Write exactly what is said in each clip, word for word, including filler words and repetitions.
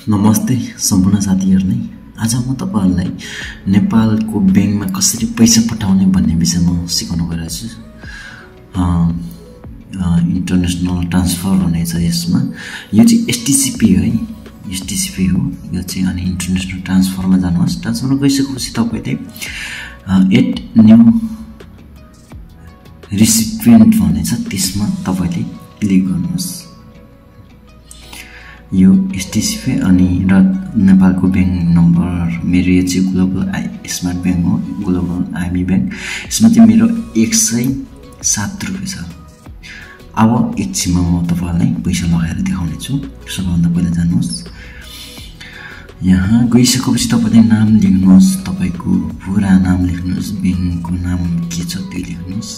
नमस्ते सम्पूर्ण साथीहरुलाई। आज म तपाईहरुलाई नेपालको बैंकमा कसरी पैसा पठाउने भन्ने विषयमा सिकाउन गइरहेको छु। अ इन्टरनेशनल ट्रान्सफर हुनेछ यसमा। यो चाहिँ एसटीसीपी है, एसटीसीपी हो यो चाहिँ। अनि इन्टरनेशनल ट्रान्सफरमा जानुहोस्। ट्रान्सफरमा गइसकेपछि तपाईले एड न्यू रिसिपिएन्ट भन्ने छ, त्यसमा तपाईले क्लिक गर्नुहोस्। यो एसटीसीपी अनि र नेपालको बैंक नम्बर मेरो यो चाहिँ ग्लोबल आई स्मार्ट बैंक हो, ग्लोबल आईएमई बैंक। यसमा चाहिँ मेरो एक सय सात रुपैयाँ छ। अब एकछिनमा म तपाईहरुलाई पैसा लगाएर देखाउने छु। सबैभन्दा पहिला जानुहोस्, यहाँ गइसकेपछि तपाईले नाम लेख्नुहोस्, तपाईको पुरा नाम लेख्नुहोस्, बैंकको नाम के छ त्यो लेख्नुहोस्।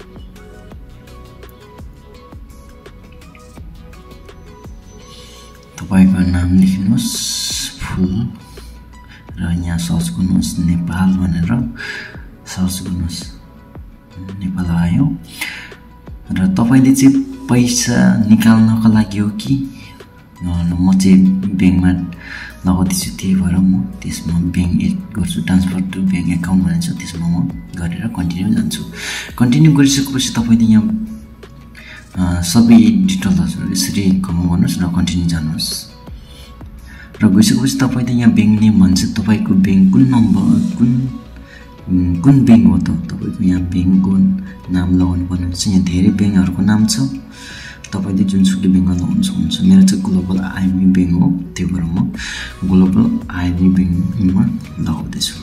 तपाईको नाम लेख्नुहोस् फुल र यहाँ सर्च गर्नुहोस् नेपाल भनेर सर्च गर्नुहोस्। नेपाल आयो र तपाईले चाहिँ पैसा निकाल्नको लागि हो कि म चाहिँ बैंकमा लगाउँदैछु, त्यही भएर म त्यसमा बैंक एड गर्छु। ट्रान्सफर टु बैंक एकाउन्ट भनेछ, त्यसमा म गरेर कन्टिन्यू जान्छु। कन्टिन्यू गरिसकेपछि तपाईले यहाँ सबै डिटेल्सहरु यसरी कम गर्नुस् र कन्टिन्यू जानुहोस्। र गइसकेपछि तपाईले यहाँ बैंक नेम भन्छ, तपाईको बैंक कुन नम्बर कुन कुन बैंक हो त तपाईको यहाँ बैंकको नाम लगाउनु पर्ने हुन्छ। यहाँ धेरै बैंकहरुको नाम छ, तपाईले जुनसुकै बैंकमा लगाउन सक्नुहुन्छ। मेरो चाहिँ ग्लोबल आईएमई बैंक हो, त्यही भएर म ग्लोबल आईएमई बैंकमा लगाउँदै छु।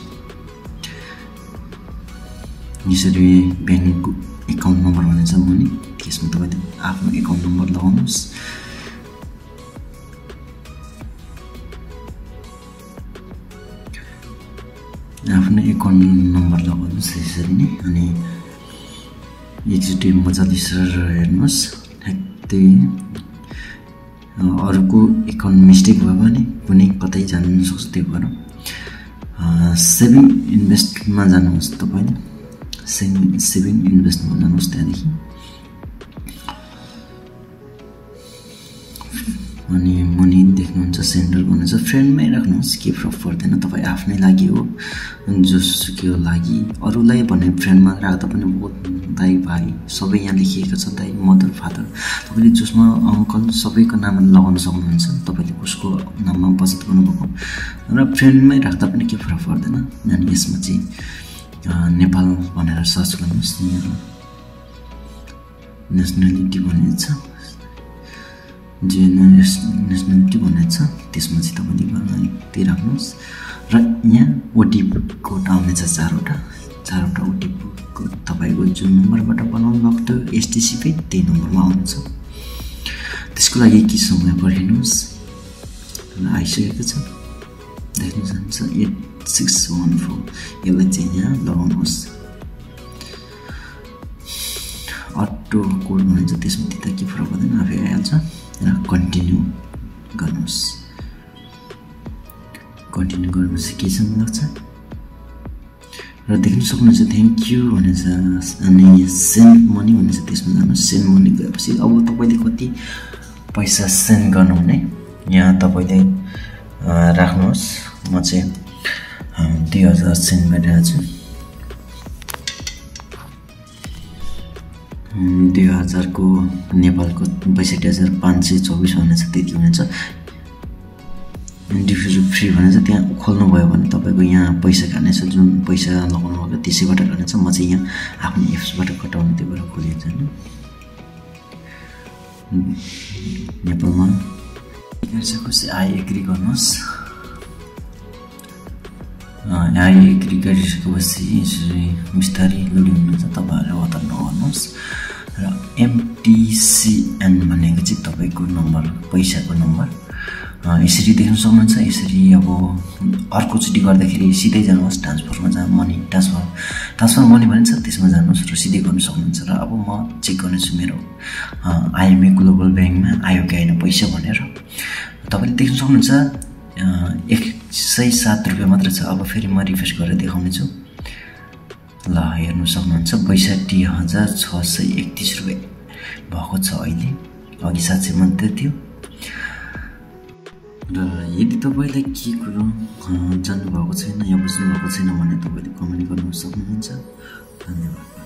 यसरी बैंकको एकाउन्ट नम्बर भनिन्छ मुनि, त्यसमा तपाईले आफ्नो एकाउन्ट नम्बर लगाउनुस्। आफ्नो एकाउन्ट नम्बर लगाउनुस् यसरी नै। अनि एकचोटि मजाले हेर्नुस्, त्यही अरूको एकाउन्ट मिस्टेक भयो भने कुनै कतै जानु सक्छ। त्यही भएर सेभिङ इन्भेस्टमा जानुहोस्, तपाईले सेभिङ सेभिङ इन्भेस्टमा जानुहोस्। त्यहाँदेखि अनि मनी देख्नुहुन्छ सेन्डर भन्नुहुन्छ, फ्रेन्डमै राख्नुहोस्, के फरक पर्दैन। तपाई आफ्नै लागि हो, जोसुकै लागि अरूलाई भने फ्रेन्डमा राख्दा पनि बहुत दाइ भाइ सबै यहाँ लेखिएको छ, दाइ मदर फादर। तपाईले जसमा अंकल सबैको नाम लगाउन सक्नुहुन्छ, तपाईले उसको नाममा बचत गर्नुभएको र फ्रेन्डमै राख्दा पनि के फरक पर्दैन। अनि यसमा चाहिँ नेपाल भनेर सर्च गर्नुहोस्। यहाँ नेसनलिटी भन्ने छ, जे नेसनलिटी भन्ने छ, त्यसमा चाहिँ तपाईले त्यही राख्नुहोस्। र यहाँ ओटिपी कोड आउनेछ चारवटा चारवटा ओटिपी कोड तपाईको जुन नम्बरबाट बनाउनु भएको थियो एसटीसीपी त्यही नम्बरमा आउँछ। त्यसको लागि के समय पर्खिनुहोस् र आइसकेको छ, देख्न सक्नुहुन्छ एट सिक्स वान फोर। यसलाई चाहिँ यहाँ लगाउनुहोस्। अटो कोड भनिन्छ, त्यसमा त्यता के फरक पर्दैन, आफै आइहाल्छ। र कन्टिन्यू गर्नुहोस्। कन्टिन्यू गरेपछि के छ लाग्छ र देख्न सक्नुहुन्छ थ्याङ्क यू भनेछ। अनि सेन्ड मनी भनेछ, त्यसमा जानुहोस्। सेन्ड मनी गएपछि अब तपाईले कति पैसा सेन्ड गर्नुहुने यहाँ तपाईले राख्नुहोस्। म चाहिँ दुई हजार सेन्ड गरिरहेको छु। दुई हजारको नेपालको बैसठी हजार पाँच सय चौबिस भनेछ, त्यति हुनेछ। डिफ्युजर फ्री भनेछ, त्यहाँ खोल्नु भयो भने तपाईको यहाँ पैसा काट्नेछ, जुन पैसा लगाउनु भएको त्यसैबाट काट्नेछ। म चाहिँ यहाँ आफ्नो एप्सबाट कटाउने, त्यही भएर खोलिएको छैन। नेपालमा गरिसकेपछि आई एग्री गर्नुहोस्। आई एग्री गरिसकेपछि यसरी बिस्तारै लोडिङ हुन्छ, तपाईहरुले अथर नगर्नुहोस्। र एमटीसीएन भनेको चाहिँ तपाईको नम्बर, पैसाको नम्बर यसरी देख्न सक्नुहुन्छ। यसरी अब अर्कोचोटि गर्दाखेरि सिधै जानुहोस् ट्रान्सफरमा, जहाँ मनी ट्रान्सफर ट्रान्सफर मनी भनिन्छ त्यसमा जानुहोस् र सिधै गर्न सक्नुहुन्छ। र अब म चेक गर्नेछु मेरो आईएमई ग्लोबल बैंकमा आयो कि आएन पैसा भनेर। तपाईले देख्न सक्नुहुन्छ एक सय सात रुपियाँ मात्र छ। अब फेरि म रिफ्रेस गरेर देखाउने छु। ल हेर्नु सक्नुहुन्छ बैसठी हजार छ सय एकतिस रुपियाँ भएको छ अहिले। अघि सात सय मात्रै थियो। र यदि तपाईँलाई के कुरो जान्नुभएको छैन या बुझ्नुभएको छैन भने तपाईँले कमेन्ट गर्न सक्नुहुन्छ। धन्यवाद।